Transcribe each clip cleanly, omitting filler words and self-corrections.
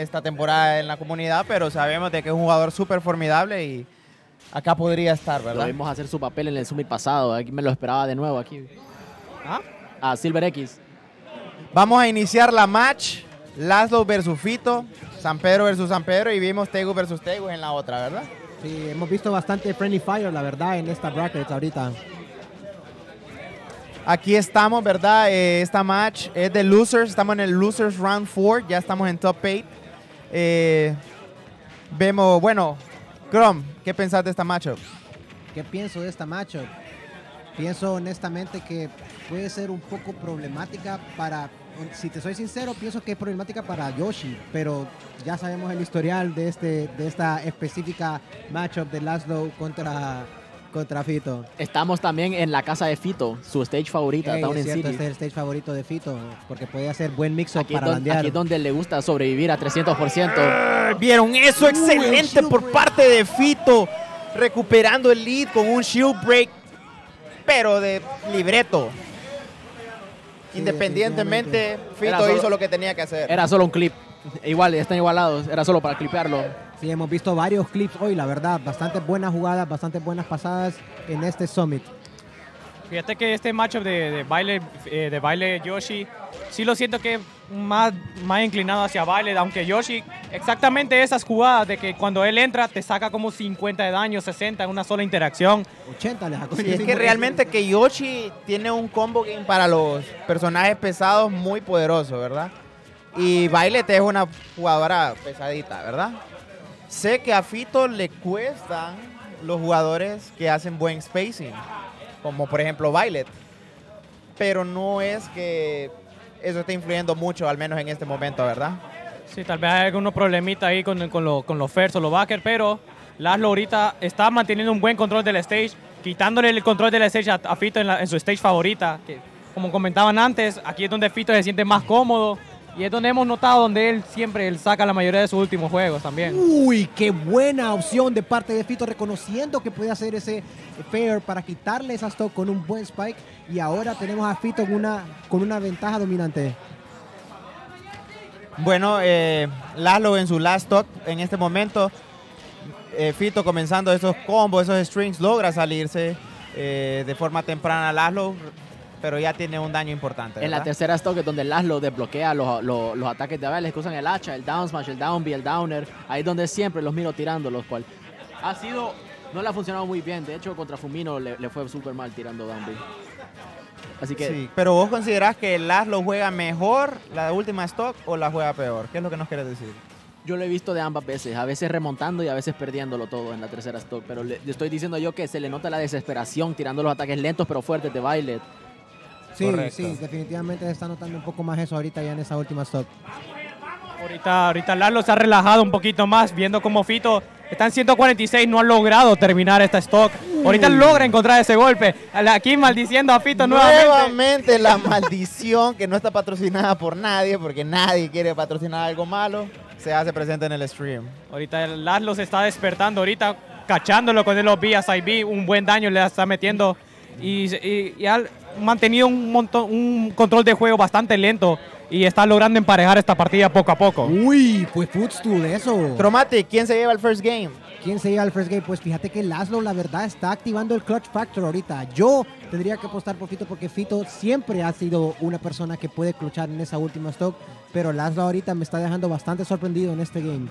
esta temporada en la comunidad, pero sabemos de que es un jugador súper formidable y acá podría estar, ¿verdad? Lo vimos hacer su papel en el Summit pasado. Aquí me lo esperaba de nuevo aquí. A Silver X. Vamos a iniciar la match. Laszlo versus Fito, San Pedro versus San Pedro y vimos Tegu versus Tegu en la otra, ¿verdad? Sí, hemos visto bastante friendly fire, la verdad, en esta bracket ahorita. Aquí estamos, ¿verdad? Esta match es de losers. Estamos en el losers round 4. Ya estamos en top 8. Vemos, bueno, Chrome, ¿qué pensás de esta matchup? ¿Qué pienso de esta matchup? Pienso honestamente que puede ser un poco problemática para... Si te soy sincero, pienso que es problemática para Yoshi, pero ya sabemos el historial de esta específica matchup de Laszlo contra Fito. Estamos también en la casa de Fito, su stage favorita, Down in City. Este es el stage favorito de Fito, porque puede hacer buen mix-up para bandear. Aquí es donde le gusta sobrevivir a 300%. ¿Vieron eso? Excelente por parte de Fito, recuperando el lead con un shield break, pero de libreto. Sí, independientemente, Fito hizo lo que tenía que hacer. Era solo un clip. Igual, están igualados. Era solo para clipearlo. Sí, hemos visto varios clips hoy, la verdad. Bastante buenas jugadas, bastante buenas pasadas en este Summit. Fíjate que este matchup de baile Yoshi, sí lo siento que es más inclinado hacia baile, aunque Yoshi, exactamente esas jugadas de que cuando él entra te saca como 50 de daño, 60 en una sola interacción. 80 les sacó. Sí, es que realmente que Yoshi tiene un combo game para los personajes pesados muy poderoso, ¿verdad? Y Violet es una jugadora pesadita, ¿verdad? Sé que a Fito le cuestan los jugadores que hacen buen spacing, como por ejemplo Violet, pero no es que eso esté influyendo mucho, al menos en este momento, ¿verdad? Sí, tal vez hay algunos problemitas ahí con los first o los backers, pero Laszlo ahorita está manteniendo un buen control del stage, quitándole el control del stage a Fito en su stage favorita, que como comentaban antes, aquí es donde Fito se siente más cómodo. Y es donde hemos notado donde él saca la mayoría de sus últimos juegos también. Uy, qué buena opción de parte de Fito, reconociendo que puede hacer ese fair para quitarle esa stock con un buen spike. Y ahora tenemos a Fito con una ventaja dominante. Bueno, Laszlo en su last stock en este momento. Fito comenzando esos combos, esos strings, logra salirse de forma temprana Laszlo, pero ya tiene un daño importante, ¿verdad? En la tercera stock es donde Laszlo desbloquea los ataques de Violet, que usan el hacha, el down smash, el down B, el downer. Ahí es donde siempre los miro tirando, los cual no le ha funcionado muy bien. De hecho, contra Fumino le fue súper mal tirando down B. Así que... Sí, pero vos considerás que Laszlo juega mejor la última stock o la juega peor. ¿Qué es lo que nos quieres decir? Yo lo he visto de ambas veces, a veces remontando y a veces perdiéndolo todo en la tercera stock. Pero le estoy diciendo yo que se le nota la desesperación tirando los ataques lentos pero fuertes de Violet. Sí, correcto. Sí, definitivamente se está notando un poco más eso ahorita ya en esa última stock. Ahorita Laszlo se ha relajado un poquito más, viendo como Fito está en 146, no ha logrado terminar esta stock. Ahorita logra encontrar ese golpe. Aquí maldiciendo a Fito nuevamente. Nuevamente la maldición que no está patrocinada por nadie, porque nadie quiere patrocinar algo malo, se hace presente en el stream. Ahorita Laszlo se está despertando, ahorita cachándolo con el OB a side B, un buen daño le está metiendo y ha mantenido un control de juego bastante lento y está logrando emparejar esta partida poco a poco. Uy, pues footstool eso. Chromatic, ¿quién se lleva el first game? ¿Quién se lleva el first game? Pues fíjate que Laszlo, la verdad, está activando el clutch factor ahorita. Yo tendría que apostar por Fito porque Fito siempre ha sido una persona que puede clutchar en esa última stock, pero Laszlo ahorita me está dejando bastante sorprendido en este game.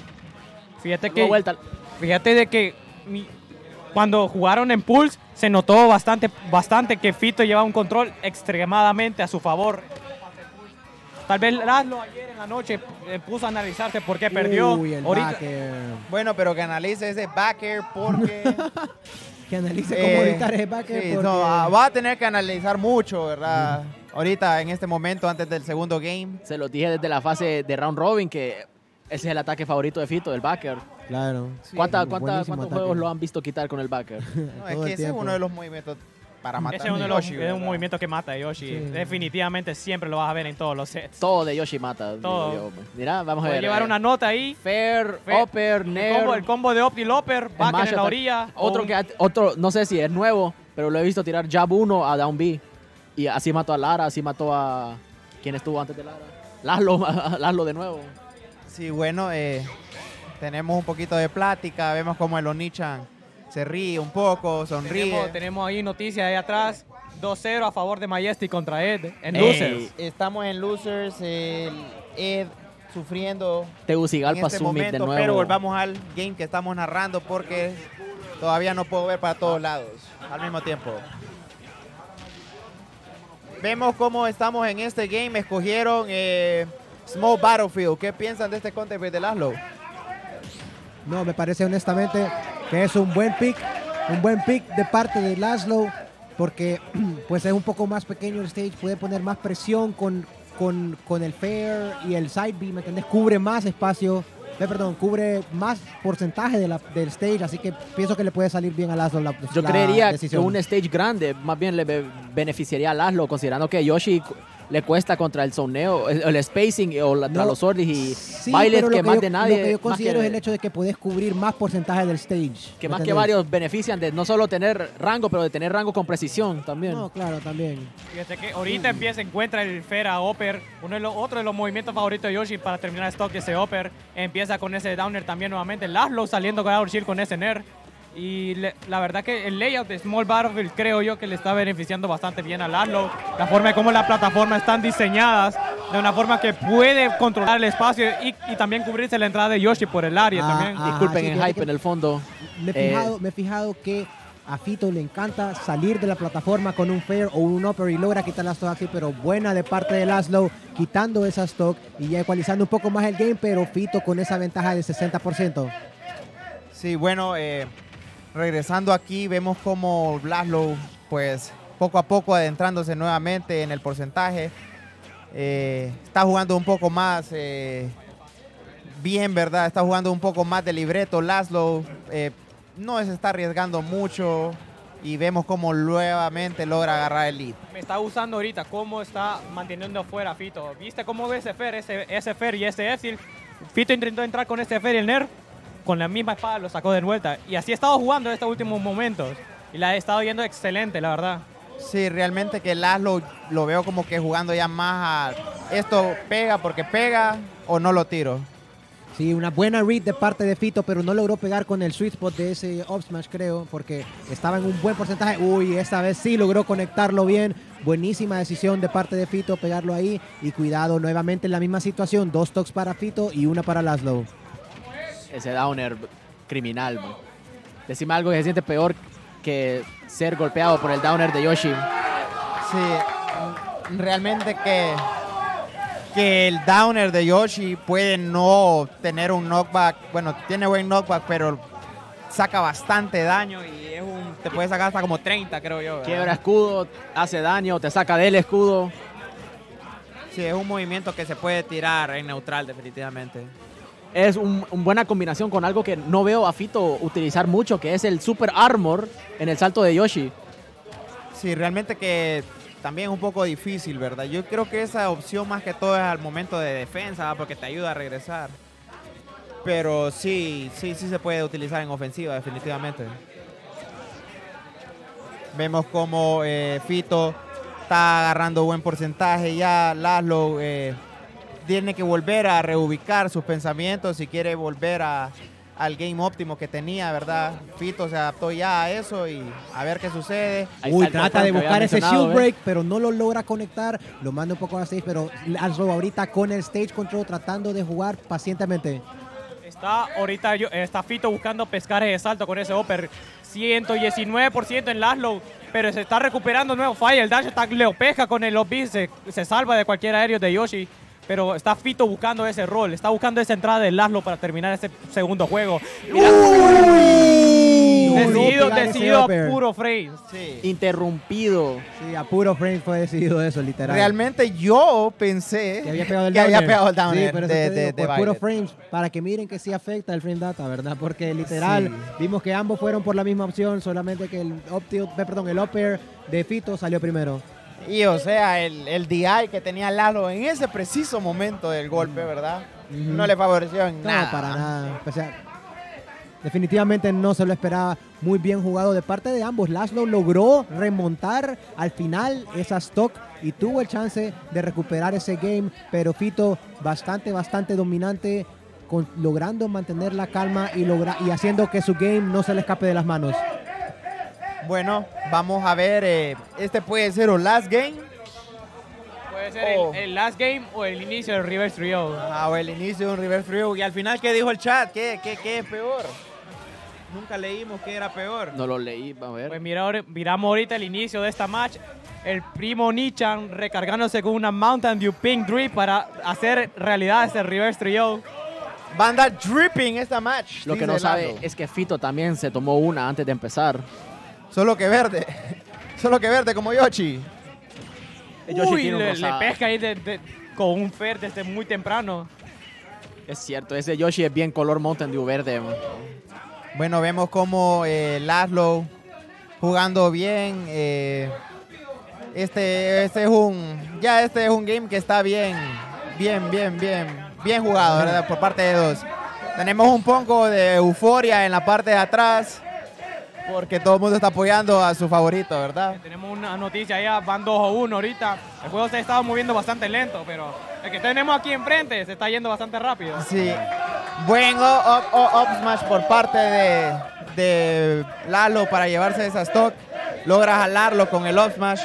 Fíjate de que cuando jugaron en Pulse se notó bastante que Fito lleva un control extremadamente a su favor. Tal vez Laszlo ayer en la noche puso a analizarse por qué perdió. Uy, el backer. Bueno, pero que analice ese backer porque... Que analice cómo evitar ese backer. Sí, porque... no, va a tener que analizar mucho, ¿verdad? Ahorita, en este momento, antes del segundo game. Se lo dije desde la fase de round robin que ese es el ataque favorito de Fito, el backer. Claro. Sí, ¿Cuántos ataque. juegos lo han visto quitar con el backer? No, es que ese es uno de los movimientos para matar Ese es, a Yoshi, es un movimiento que mata a Yoshi. Sí. Definitivamente siempre lo vas a ver en todos los sets. Todo de Yoshi mata. Todo. digo yo. Mira, vamos a Puede ver. llevar una nota ahí. Fair, Fair, upper, nair. El combo de Opti Loper, backer Smash en la attack. orilla. Otro, no sé si es nuevo, pero lo he visto tirar jab 1 a down B. Y así mató a Lara, así mató a... ¿Quién estuvo antes de Lara? Laszlo de nuevo. Sí, bueno, tenemos un poquito de plática, vemos como el Onichan se ríe un poco, sonríe. Tenemos ahí noticias ahí atrás. 2-0 a favor de Majestic contra Ed en Ey. Losers. Estamos en Losers, el Ed sufriendo en Tegucigalpa este Summit de momento, nuevo. pero volvamos al game que estamos narrando porque todavía no puedo ver para todos lados al mismo tiempo. Vemos cómo estamos en este game, escogieron Small Battlefield. ¿Qué piensan de este contest de Laszlo? No, me parece honestamente que es un buen pick de parte de Laszlo, porque pues es un poco más pequeño el stage, puede poner más presión con el fair y el side B, ¿me entendés? Cubre más espacio, cubre más porcentaje del stage, así que pienso que le puede salir bien a Laszlo Yo la creería decisión. que un stage grande más bien le beneficiaría a Laszlo, considerando que Yoshi le cuesta contra el zoneo, el spacing o contra los sorties y Sí, bailes pero que más de nadie. Lo que yo más considero que- es el hecho de que podés cubrir más porcentaje del stage. que ¿me más que entendés? varios benefician de no solo tener rango, pero de tener rango con precisión también. No, claro, también. Fíjate que ahorita encuentra el fair a Upper, otro de los movimientos favoritos de Yoshi para terminar stock ese Upper. Empieza con ese downer también nuevamente. Laszlo saliendo con Out Shield con ese Nair. Y la verdad que el layout de Small Battlefield creo yo que le está beneficiando bastante bien a Laszlo. La forma de cómo las plataformas están diseñadas de una forma que puede controlar el espacio y también cubrirse la entrada de Yoshi por el área también. Disculpen sí, el fíjate hype que en el fondo. Me he fijado que a Fito le encanta salir de la plataforma con un fair o un upper y logra quitar la stock aquí, pero buena de parte de Laszlo, quitando esa stock y ya ecualizando un poco más el game, pero Fito con esa ventaja del 60%. Sí, bueno, regresando aquí, vemos como Laszlo, pues poco a poco adentrándose nuevamente en el porcentaje. Está jugando un poco más bien, ¿verdad? Está jugando un poco más de libreto. Laszlo no se está arriesgando mucho y vemos cómo nuevamente logra agarrar el lead. Me está gustando ahorita cómo está manteniendo fuera a Fito. ¿Viste cómo ve ese Fer y ese Epsil? Fito intentó entrar con ese Fer y el Nerf. Con la misma espada lo sacó de vuelta. Y así ha estado jugando en estos últimos momentos. Y la ha estado yendo excelente, la verdad. Sí, realmente que Laszlo lo veo como que jugando ya más a esto pega porque pega o no lo tiro. Sí, una buena read de parte de Fito, pero no logró pegar con el sweet spot de ese up smash, creo, porque estaba en un buen porcentaje. Uy, esta vez sí logró conectarlo bien. Buenísima decisión de parte de Fito, pegarlo ahí. Y cuidado, nuevamente en la misma situación. 2 stocks para Fito y una para Laszlo. Ese downer criminal, bro. Decime algo que se siente peor que ser golpeado por el downer de Yoshi. Sí, realmente que el downer de Yoshi puede no tener un knockback. Bueno, tiene buen knockback, pero saca bastante daño y te puede sacar hasta como 30, creo yo, ¿verdad? Quiebra escudo, hace daño, te saca del escudo. Sí, es un movimiento que se puede tirar en neutral definitivamente. Es una buena combinación con algo que no veo a Fito utilizar mucho, que es el Super Armor en el salto de Yoshi. Sí, realmente que también es un poco difícil, ¿verdad? Yo creo que esa opción más que todo es al momento de defensa, ¿verdad? Porque te ayuda a regresar. Pero sí se puede utilizar en ofensiva, definitivamente. Vemos como Fito está agarrando buen porcentaje. Ya Laszlo tiene que volver a reubicar sus pensamientos si quiere volver al game óptimo que tenía, ¿verdad? Fito se adaptó ya a eso y a ver qué sucede. Ahí Uy, está el trata de patrón que buscar había ese mencionado, shield ¿ves? break, pero no lo logra conectar. Lo manda un poco a stage, pero Laszlo ahorita con el stage control tratando de jugar pacientemente. Está Fito buscando pescar ese salto con ese upper. 119% en Laszlo, pero se está recuperando nuevo. Falla el dash, Leo pesca con el up B, se salva de cualquier aéreo de Yoshi. Pero está Fito buscando ese rol, está buscando esa entrada de Laszlo para terminar ese segundo juego. Mira, decidido a puro frame. Sí. Interrumpido. Sí, a puro frame fue decidido eso, literal. Realmente yo pensé Que había pegado el que downer. había pegado el downer Sí, pero eso te digo, de por puro Violet. frames, para que miren que sí afecta el frame data, ¿verdad? Porque literal, Sí. vimos que ambos fueron por la misma opción, solamente que el up air de Fito salió primero. Y o sea, el DI que tenía Laszlo en ese preciso momento del golpe, ¿verdad? Ujú. No le favoreció en No, nada. para nada. O sea, definitivamente no se lo esperaba. Muy bien jugado de parte de ambos. Laszlo logró remontar al final esa stock y tuvo el chance de recuperar ese game, pero Fito bastante dominante. logrando mantener la calma y haciendo que su game no se le escape de las manos. Bueno, vamos a ver. Este puede ser el last game. Puede ser el last game o el inicio del reverse trio. O el inicio de un reverse trio. Y al final, ¿qué dijo el chat? ¿Qué es peor? Nunca leímos qué era peor. No lo leí, a ver. Pues miramos ahorita el inicio de esta match. El primo Nichan recargándose con una Mountain Dew Pink Drip para hacer realidad este reverse trio. Va a andar dripping esta match. Lo que dice no sabe Lalo. es que Fito también se tomó una antes de empezar. Solo que verde. Solo que verde como Yoshi. Yoshi Uy, tiene un le rosado. pesca ahí con un fer desde muy temprano. Es cierto, ese Yoshi es bien color Mountain Dew verde. Man. Bueno, vemos como Laszlo jugando bien. Este es un game que está bien jugado, ¿verdad? Por parte de dos. Tenemos un poco de euforia en la parte de atrás porque todo el mundo está apoyando a su favorito, ¿verdad? Tenemos una noticia ya, van 2-1 ahorita. El juego se ha estado moviendo bastante lento, pero el que tenemos aquí enfrente se está yendo bastante rápido. Sí. Buen up smash por parte de Lalo para llevarse esa stock. Logra jalarlo con el up smash.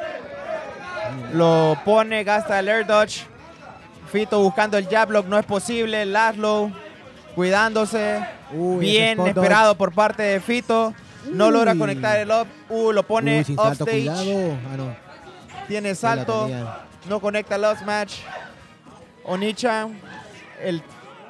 Lo pone, gasta el air dodge. Fito buscando el jab block, no es posible. Laszlo cuidándose. Uy, ese Bien spot esperado por parte de Fito. No Uy. logra conectar el up. Lo pone Uy, sin salto, offstage. cuidado. Ah, no. Tiene Sí la salto. tenía. No conecta el up smash. Onichan. El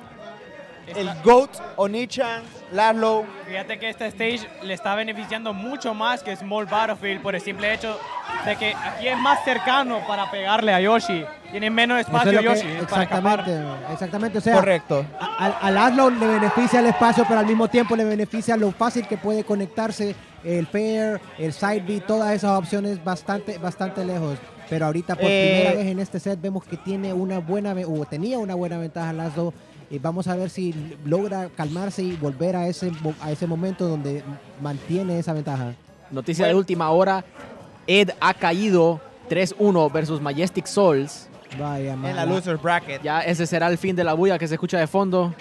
GOAT Onichan. Laszlo. Fíjate que este stage le está beneficiando mucho más que Small Battlefield por el simple hecho de que aquí es más cercano para pegarle a Yoshi. Tiene menos Eso espacio es lo que- Yoshi para escapar. exactamente. O sea, Correcto. al Laszlo le beneficia el espacio, pero al mismo tiempo le beneficia lo fácil que puede conectarse el fair, el side B, todas esas opciones bastante lejos. Pero ahorita por primera vez en este set vemos que tenía una buena ventaja Laszlo. Y vamos a ver si logra calmarse y volver a ese momento donde mantiene esa ventaja. Noticia de última hora. Ed ha caído 3-1 versus Majestic Souls. Vaya, En la mala. loser bracket. Ya ese será el fin de la bulla que se escucha de fondo.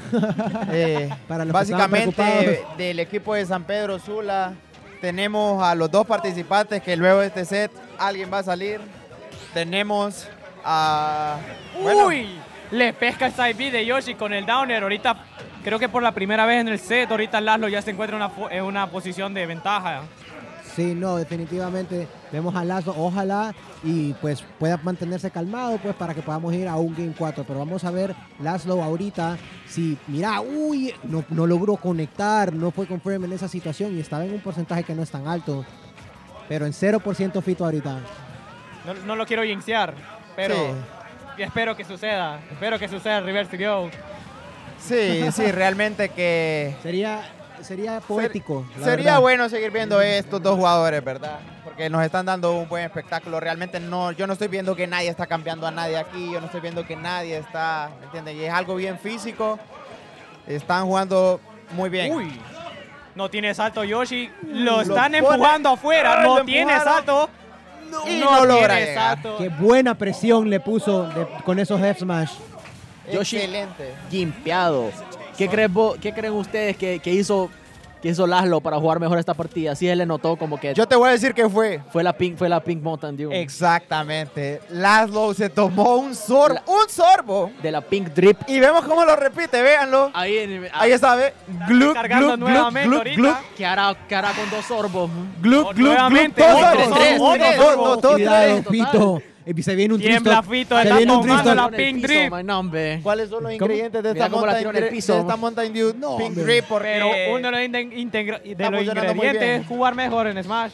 Para los que estaban Básicamente preocupados. del equipo de San Pedro Sula tenemos a los dos participantes que luego de este set alguien va a salir. Tenemos a... bueno, ¡Uy! Le pesca el side B de Yoshi con el downer. Ahorita, creo que por la primera vez en el set, ahorita Laszlo ya se encuentra en una posición de ventaja. Sí, no, definitivamente vemos a Laszlo, ojalá y pues pueda mantenerse calmado pues para que podamos ir a un Game 4, pero vamos a ver Laszlo ahorita, si mira, uy, no logró conectar, no fue confirm en esa situación y estaba en un porcentaje que no es tan alto, pero en 0% Fito ahorita. No lo quiero jinxear, pero Sí. espero que suceda. Espero que suceda el reverse trio. sí, realmente que... Sería poético. la Sería verdad. bueno seguir viendo estos dos jugadores, ¿verdad? Porque nos están dando un buen espectáculo. Realmente yo no estoy viendo que nadie está cambiando a nadie aquí. Yo no estoy viendo que nadie está, ¿me entiendes? Y es algo bien físico. Están jugando muy bien. Uy, no tiene salto Yoshi. Lo Lo están pone- empujando afuera. ¡Ah, No lo tiene empujaron! salto. Y no logra tiene llegar. salto. Qué buena presión le puso con esos F smash. Yoshi. Excelente. Gimpeado. ¿Qué creen ustedes que hizo Laszlo para jugar mejor esta partida? Sí, él le notó como que Yo te voy a decir que fue. fue la Pink Mountain Dew. Exactamente. Laszlo se tomó un sorbo. De la Pink Drip. Y vemos cómo lo repite, véanlo. Ahí está, ve. Gluk, Cargando gluk, gluk, nuevamente gluk, ahorita. gluk, ¿Qué hará con 2 sorbos? gluk, gluk, Nuevamente, gluk. Todos otro sorbos. tres, Todos tres, sorbos. sorbos. Todos Cuidado, tres. Fito. Se viene un Tiembla tristo. Fito, Se está viene un tomando tristo. la Pink Drip. ¿Cuáles son los ingredientes de Mira esta cómo la Mountain tiró en el piso. Dew? No, Pink hombre. Drip, Pero porque uno de los, está funcionando muy ingredientes bien. es jugar mejor en Smash.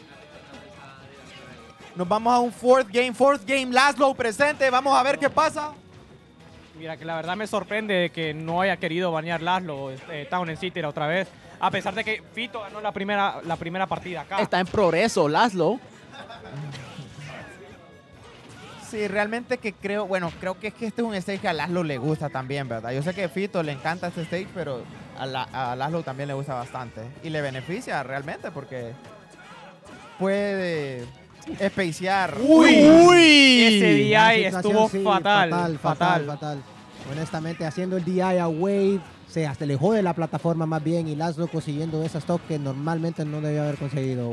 nos vamos a un fourth game. Laszlo presente. Vamos a ver qué pasa. Mira, que la verdad me sorprende que no haya querido banear Laszlo Town en City otra vez. A pesar de que Fito ganó la primera partida acá. Está en progreso, Laszlo. Sí, realmente que creo que es que este es un stage que a Laszlo le gusta también, ¿verdad? Yo sé que a Fito le encanta este stage, pero a Laszlo también le gusta bastante. Y le beneficia realmente porque puede espaciar. Ese La DI situación, estuvo sí, fatal. fatal. Honestamente, haciendo el DI a Wade, se hasta alejó de la plataforma más bien y Laszlo consiguiendo esa stock que normalmente no debía haber conseguido.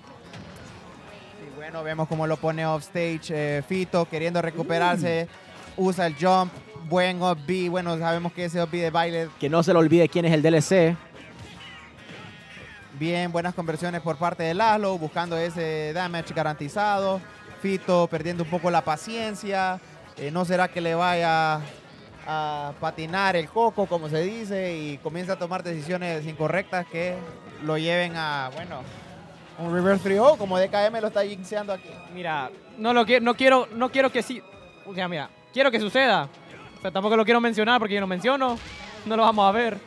Y bueno, vemos cómo lo pone offstage Fito, queriendo recuperarse, usa el jump, buen up B. Bueno, sabemos que ese up B de baile, Que no se le olvide quién es el DLC. bien, buenas conversiones por parte de Laszlo, buscando ese damage garantizado. Fito perdiendo un poco la paciencia. ¿No será que le vaya a patinar el coco, como se dice, y comienza a tomar decisiones incorrectas que lo lleven a, bueno, un reverse 3-0, como DKM lo está jinxeando aquí? Mira, no quiero que sí. O sea, mira, quiero que suceda. Pero tampoco lo quiero mencionar porque yo lo menciono. No lo vamos a ver.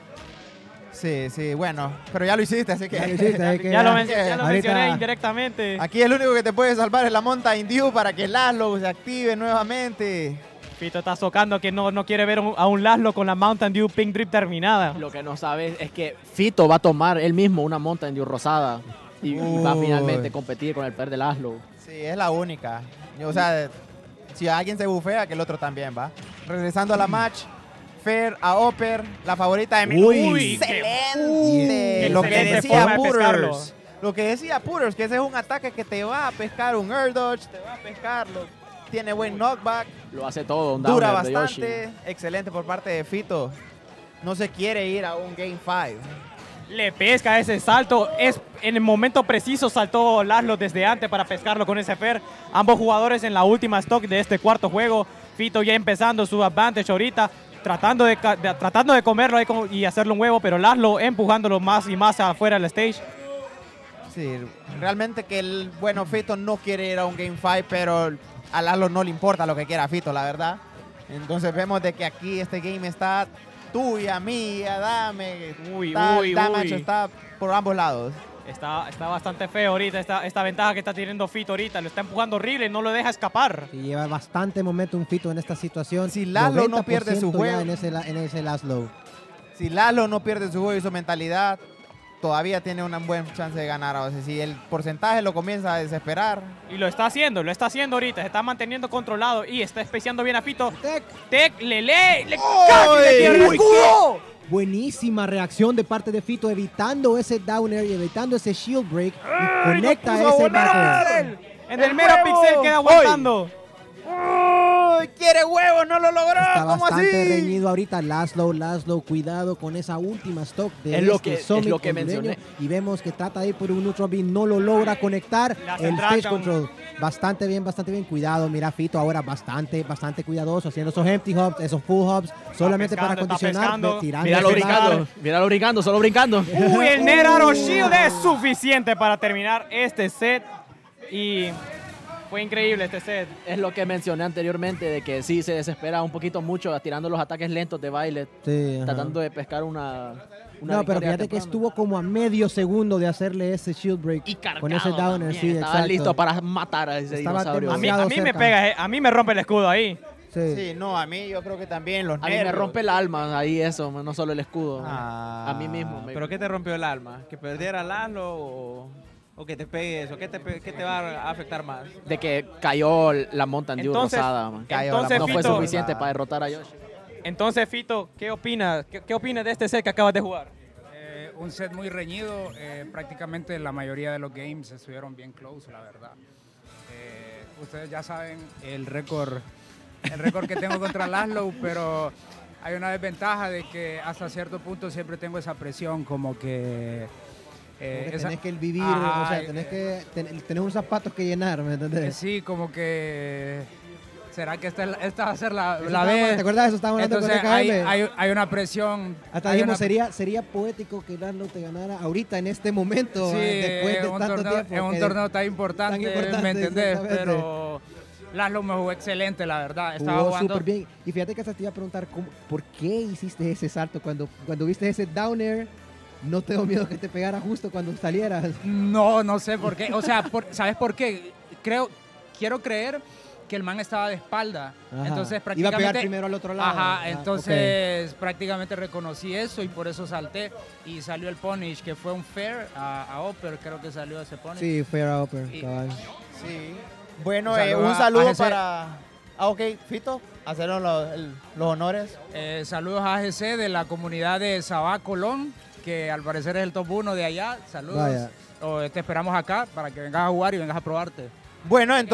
Sí, bueno, pero ya lo hiciste, así que... Ya lo hiciste, así que Ya lo ahorita- mencioné indirectamente. Aquí el único que te puede salvar es la Mountain Dew para que Laszlo se active nuevamente. Pito está socando que no quiere ver a un Laszlo con la Mountain Dew Pink Drip terminada. Lo que no sabes es que Fito va a tomar él mismo una Mountain Dew rosada y va a Uy. finalmente competir con el per de Laszlo. Sí, es la única. O sea, si alguien se bufea, que el otro también va. Regresando a la match, Fair a Oper, la favorita de Mil. Uy, ¡Excelente! Lo que excelente decía forma de pescarlo. Putters. Lo que decía Putters, que ese es un ataque que te va a pescar un air dodge, te va a pescar, tiene buen knockback, Lo hace todo, un dura downer de Yoshi. bastante. Excelente por parte de Fito. No se quiere ir a un Game 5. Le pesca ese salto. En el momento preciso saltó Laszlo desde antes para pescarlo con ese Fair. Ambos jugadores en la última stock de este cuarto juego. Fito ya empezando su advantage ahorita. Tratando de comerlo ahí y hacerlo un huevo, pero Laszlo empujándolo más y más afuera del stage. Sí, realmente que el bueno Fito no quiere ir a un Game 5, pero a Laszlo no le importa lo que quiera Fito, la verdad. Entonces vemos de que aquí este game está tuya, mía, dame. Uy, El damage está por ambos lados. Está bastante feo ahorita esta ventaja que está teniendo Fito ahorita. Lo está empujando horrible, no lo deja escapar. Y lleva bastante momentum Fito en esta situación. Si Laszlo no pierde su 90% juego. ya en ese Laszlo. Si Laszlo no pierde su juego y su mentalidad, todavía tiene una buena chance de ganar. O sea, si el porcentaje lo comienza a desesperar. Y lo está haciendo ahorita. Se está manteniendo controlado y está especiando bien a Fito. Tech, le casi le quiebra el escudo. Buenísima reacción de parte de Fito, evitando ese downer y evitando ese shield break. Y ¡Ay, conecta no puso ese volver a backer. hacer! En el mero pixel queda aguantando. ¡Uy! ¡Quiere huevo! ¡No lo logró! Está ¿Cómo bastante así? reñido ahorita Laszlo, cuidado con esa última stock de Es lo este que- es Summit lo que hondureño. mencioné. Y vemos que trata de ir por un neutral beam, no lo logra conectar. Le hace El track stage down. control, bastante bien, cuidado. Mira Fito ahora bastante cuidadoso, haciendo esos empty hops, esos full hops, solamente para pescando, está condicionar, pescando. tirando Míralo ese brincando, míralo brincando, solo brincando. Uy, el Net Arrow Shield es suficiente para terminar este set. Y fue increíble este set. Es lo que mencioné anteriormente, de que sí se desespera un poquito mucho tirando los ataques lentos de baile, Sí, ajá. tratando de pescar una No, pero victoria fíjate que temprana. estuvo como a medio segundo de hacerle ese shield break Y cargado con ese downer, también, sí, estaba exacto. listo para matar a ese Estaba dinosaurio. A mí demasiado me cerca. pega, a mí me rompe el escudo ahí. Sí. Sí, no, a mí yo creo que también los A mí me nervios. rompe el alma ahí eso, no solo el escudo. Ah, A mí mismo. ¿Pero qué te rompió el alma? ¿Que perdiera Laszlo o que te pegue eso? ¿Qué te va a afectar más? De que cayó la Mountain Dew Entonces- rosada, man. Cayó Entonces, No fue Fito- suficiente para derrotar a Yoshi. Entonces, Fito, ¿qué opinas? ¿Qué opinas de este set que acabas de jugar? Un set muy reñido, prácticamente la mayoría de los games estuvieron bien close, la verdad. Ustedes ya saben el récord que tengo contra Laszlo, pero hay una desventaja de que hasta cierto punto siempre tengo esa presión como que... Como que esa- tenés que vivir, Ajá, o sea, tenés que tener unos zapatos que llenar, ¿me entendés? sí, como que... ¿Será que esta va a ser la ¿Te vez? acuerdas de eso? Estábamos hablando Entonces con DKM. hay una presión. Hasta hay dijimos, una- sería poético que Laszlo te ganara ahorita, en este momento, Sí, después de en un tanto torneo, tiempo. en un que- torneo tan importante, ¿me entendés? exactamente. Pero Laszlo me jugó excelente, la verdad. Estaba Jugó jugando... súper bien. Y fíjate que hasta te iba a preguntar, ¿por qué hiciste ese salto? Cuando viste ese down air, ¿no te dio miedo que te pegara justo cuando salieras? No sé por qué. O sea, ¿sabes por qué? Quiero creer que el man estaba de espalda. Ajá. Entonces Iba a prácticamente... pegar primero al otro lado. Ajá, Ah, entonces prácticamente reconocí eso y por eso salté. Y salió el punish, que fue un fair a Oper, creo que salió ese ok. punish. Sí, fair upper, Y- cabal. Sí. Bueno, Un saludo un a saludo ese- para... Ah, ok, Fito, hacernos los honores. Saludos a AGC de la comunidad de Sabá Colón, que al parecer es el top 1 de allá. Saludos. Vaya. Te esperamos acá para que vengas a jugar y vengas a probarte. Bueno, entonces...